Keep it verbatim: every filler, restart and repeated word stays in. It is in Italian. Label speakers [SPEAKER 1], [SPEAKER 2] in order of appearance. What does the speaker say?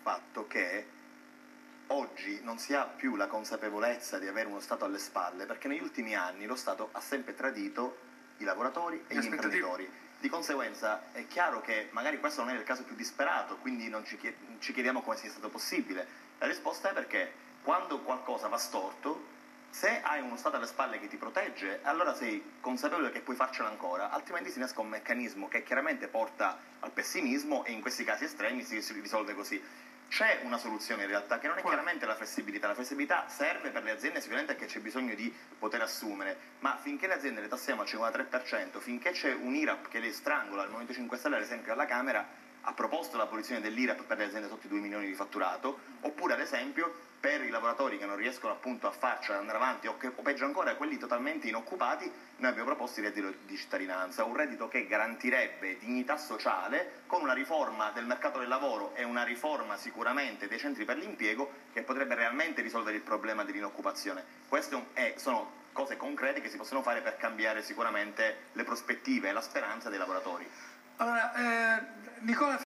[SPEAKER 1] fatto che oggi non si ha più la consapevolezza di avere uno Stato alle spalle, perché negli ultimi anni lo Stato ha sempre tradito i lavoratori e gli imprenditori. Di conseguenza è chiaro che magari questo non è il caso più disperato, quindi non ci, chied- ci chiediamo come sia stato possibile. La risposta è perché quando qualcosa va storto, se hai uno Stato alle spalle che ti protegge, allora sei consapevole che puoi farcela ancora, altrimenti si innesca un meccanismo che chiaramente porta al pessimismo e in questi casi estremi si, si risolve così. C'è una soluzione in realtà che non è chiaramente la flessibilità. La flessibilità serve per le aziende sicuramente perché c'è bisogno di poter assumere, ma finché le aziende le tassiamo al cinquantatré per cento, finché c'è un I R A P che le strangola, il Movimento cinque Stelle ad esempio alla Camera ha proposto l'abolizione dell'I R A P per le aziende sotto i due milioni di fatturato, oppure ad esempio per i lavoratori che non riescono appunto a farcela, ad andare avanti, o, che, o peggio ancora quelli totalmente inoccupati, noi abbiamo proposto il reddito di cittadinanza, un reddito che garantirebbe dignità sociale con una riforma del mercato del lavoro e una riforma sicuramente dei centri per l'impiego che potrebbe realmente risolvere il problema dell'inoccupazione. Queste è, sono cose concrete che si possono fare per cambiare sicuramente le prospettive e la speranza dei lavoratori.
[SPEAKER 2] Allora, eh, Nicola